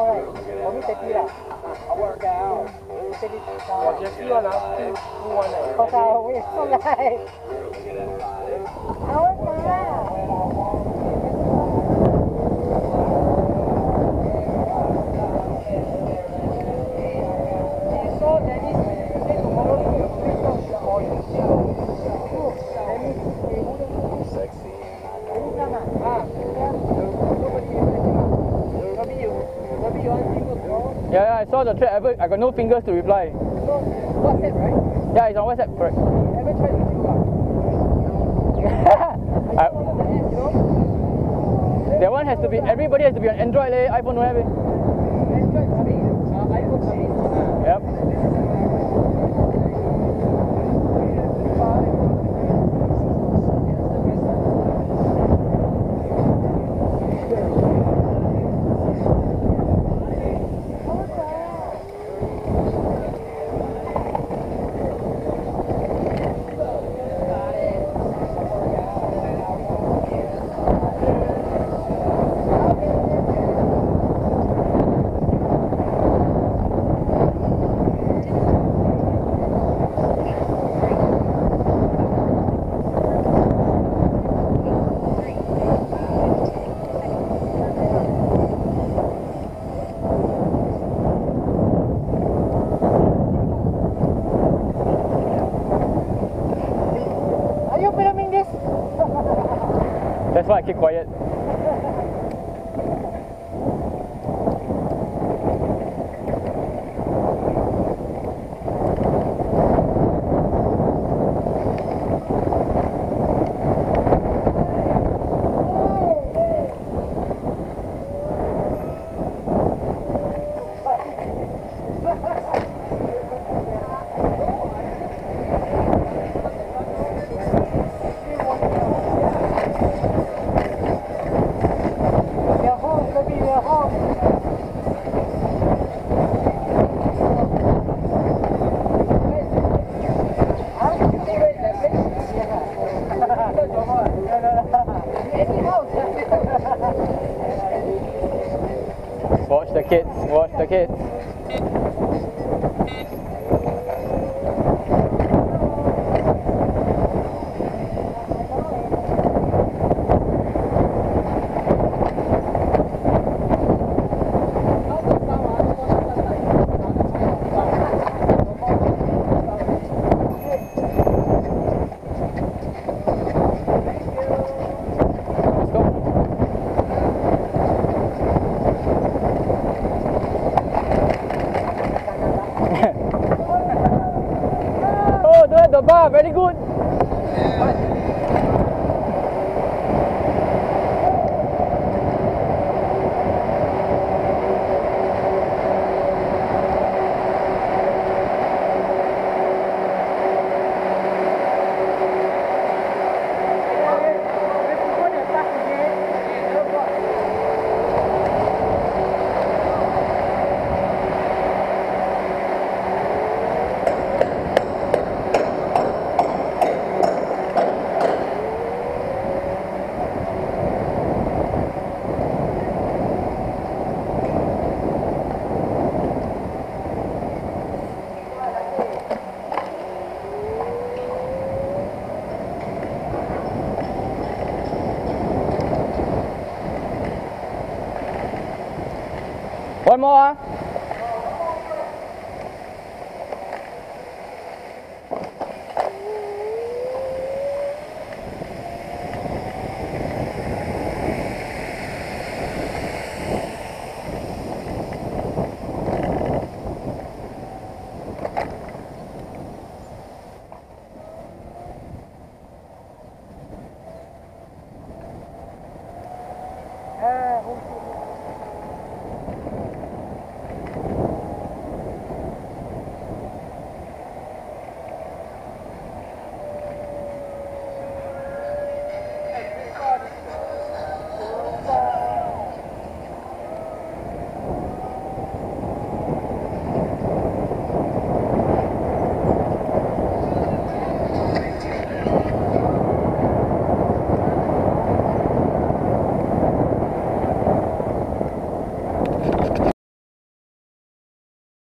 right? For me 30 lah. I'll work out. 我觉得希望拿不完的。我操，我也送来。好嘛。 Yeah, I saw the thread. I got no fingers to reply. So, WhatsApp, right? Yeah, it's on WhatsApp, correct. Ever tried with you? That one has to be, everybody has to be on Android, iPhone don't have it. Android, I mean, iPhone, I mean. Yep. That's why I keep quiet. Watch the kids, watch the kids. The bar, very good. One more.